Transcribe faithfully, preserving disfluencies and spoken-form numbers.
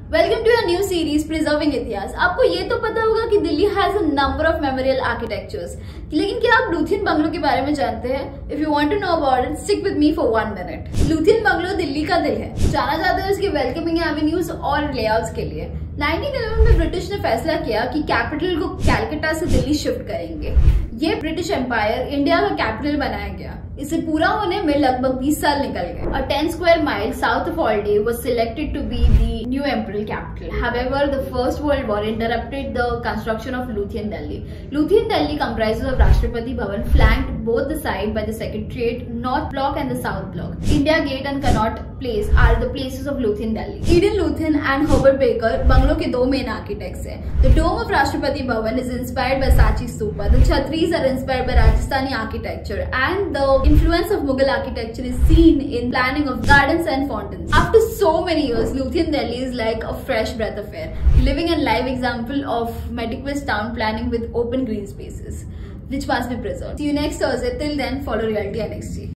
Welcome to your new series preserving इतिहास। आपको ये तो पता होगा कि Delhi has a number of memorial architectures, लेकिन क्या आप लूथियन बंगलो के बारे में जानते हैं? If you want to know about it, stick with me for one minute. Lutyens bungalow Delhi का दिल है, जाना जाता है उसके वेलकमिंग एवेन्यूज और लेआउट्स के लिए। नाइनटीन इलेवन में ब्रिटिश ने फैसला किया कि कैपिटल को कैलकाटा से दिल्ली शिफ्ट करेंगे। ये ब्रिटिश एम्पायर इंडिया का कैपिटल बनाया गया। इसे पूरा होने में लगभग बीस साल निकल गए। A ten square mile south of Aldie was selected to be the new imperial capital. However, the First World War interrupted the construction of Lutheran Delhi. Lutheran Delhi comprises of Rashtrapati Bhavan, flanked both the side by the Secretariat, North Block and the South Block. India Gate and Connaught Place are the places of Lutheran Delhi. Eden Lutyens and Herbert Baker बंगलों के दो main architects हैं। The dome of Rashtrapati Bhavan is inspired by Sanchi Stupa. The chhatris are inspired by Rajasthani architecture, and the influence of Mughal architecture is seen in planning of gardens and fountains. After so many years, Lutheran Delhi is like a fresh breath of air, living a live example of meticulous town planning with open green spaces, which must be preserved. See you next Thursday. Till then, follow Realty N X T.